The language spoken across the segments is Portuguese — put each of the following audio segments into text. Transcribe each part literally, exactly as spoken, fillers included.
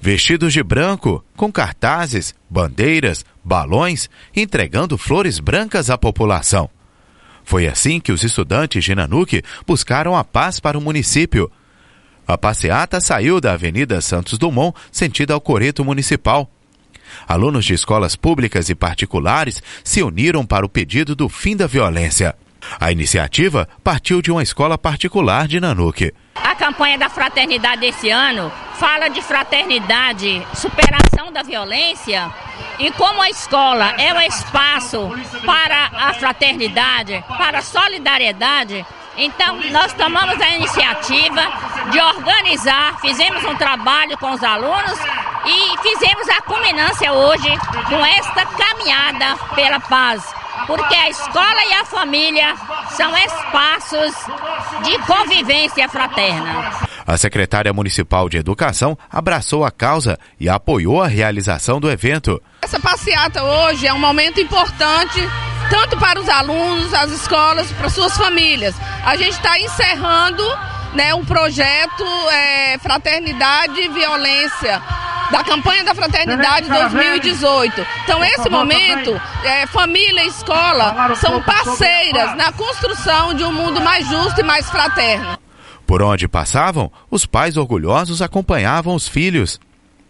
vestidos de branco, com cartazes, bandeiras, balões, entregando flores brancas à população. Foi assim que os estudantes de Nanuque buscaram a paz para o município. A passeata saiu da Avenida Santos Dumont, sentido ao Coreto Municipal. Alunos de escolas públicas e particulares se uniram para o pedido do fim da violência. A iniciativa partiu de uma escola particular de Nanuque. A campanha da fraternidade desse ano fala de fraternidade, superação da violência, e como a escola é um espaço para a fraternidade, para a solidariedade, então nós tomamos a iniciativa de organizar, fizemos um trabalho com os alunos e fizemos a culminância hoje com esta caminhada pela paz. Porque a escola e a família são espaços de convivência fraterna. A secretária municipal de Educação abraçou a causa e apoiou a realização do evento. Essa passeata hoje é um momento importante, tanto para os alunos, as escolas, para suas famílias. A gente está encerrando, né, um projeto é, Fraternidade e Violência, da campanha da Fraternidade dois mil e dezoito. Então, esse momento, é, família e escola são parceiras na construção de um mundo mais justo e mais fraterno. Por onde passavam, os pais orgulhosos acompanhavam os filhos.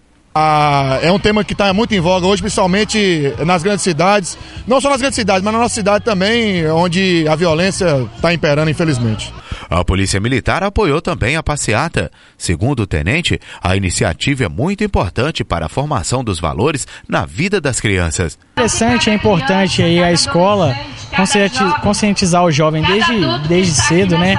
Ah, é um tema que está muito em voga hoje, principalmente nas grandes cidades. Não só nas grandes cidades, mas na nossa cidade também, onde a violência está imperando, infelizmente. A Polícia Militar apoiou também a passeata. Segundo o tenente, a iniciativa é muito importante para a formação dos valores na vida das crianças. Interessante, é importante aí a escola conscientizar o jovem desde, desde cedo, né,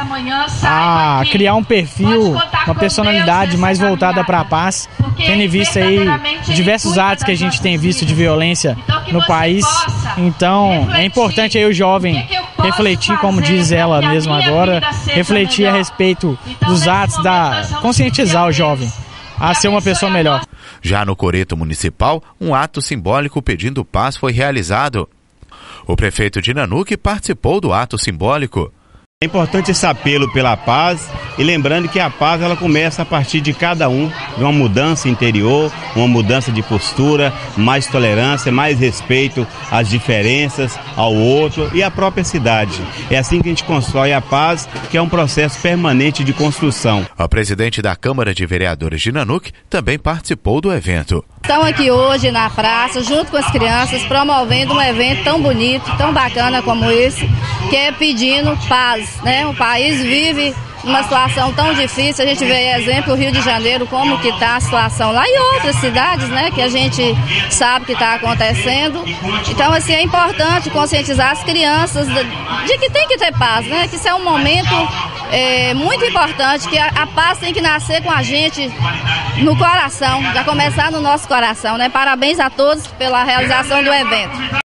a criar um perfil, uma personalidade mais voltada para a paz, tendo em vista aí diversos atos que a gente tem visto de violência no país. Então é importante aí o jovem refletir, como diz ela mesma agora, refletir a respeito dos atos, da conscientizar o jovem a ser uma pessoa melhor. Já no Coreto Municipal, um ato simbólico pedindo paz foi realizado. O prefeito de Nanuque participou do ato simbólico. É importante esse apelo pela paz e lembrando que a paz ela começa a partir de cada um, de uma mudança interior, uma mudança de postura, mais tolerância, mais respeito às diferenças, ao outro e à própria cidade. É assim que a gente constrói a paz, que é um processo permanente de construção. A presidente da Câmara de Vereadores de Nanuque também participou do evento. Estão aqui hoje na praça, junto com as crianças, promovendo um evento tão bonito, tão bacana como esse, que é pedindo paz, né? O país vive uma situação tão difícil, a gente vê exemplo, o Rio de Janeiro, como que está a situação lá e outras cidades, né? Que a gente sabe que está acontecendo. Então, assim, é importante conscientizar as crianças de, de que tem que ter paz, né? Que isso é um momento é, muito importante, que a, a paz tem que nascer com a gente no coração, já começar no nosso coração, né? Parabéns a todos pela realização do evento.